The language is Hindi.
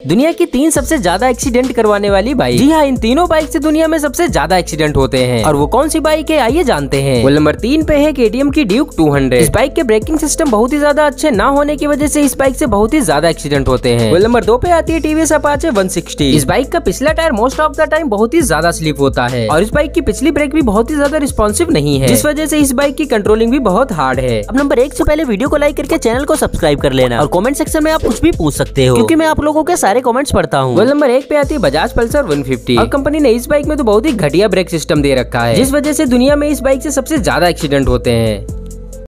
दुनिया की 3 सबसे ज्यादा एक्सीडेंट करवाने वाली बाइक। जी हाँ, इन तीनों बाइक से दुनिया में सबसे ज्यादा एक्सीडेंट होते हैं। और वो कौन सी बाइक है, आइए जानते हैं। वो नंबर 3 पे है KTM की ड्यूक 200। इस बाइक के ब्रेकिंग सिस्टम बहुत ही ज्यादा अच्छे ना होने की वजह से इस बाइक से बहुत ही ज्यादा एक्सीडेंट होते हैं। वो नंबर 2 पे आती है TVS अपाचे 160। इस बाइक का पिछला tyre most of the time बहुत ही ज्यादा स्लिप होता है और इस बाइक की पिछली ब्रेक भी बहुत ही ज्यादा रिस्पॉन्सिव नहीं है, जिस वजह से इस बाइक की कंट्रोलिंग भी बहुत हार्ड है। अब नंबर 1 से पहले वीडियो को लाइक करके चैनल को सब्सक्राइब कर लेना और कमेंट सेक्शन में आप कुछ भी पूछ सकते हो, क्योंकि मैं आप लोगों के सारे कमेंट्स पढ़ता हूँ। वो नंबर 1 पे आती है बजाज पल्सर 150। और कंपनी ने इस बाइक में तो बहुत ही घटिया ब्रेक सिस्टम दे रखा है, जिस वजह से दुनिया में इस बाइक से सबसे ज्यादा एक्सीडेंट होते हैं।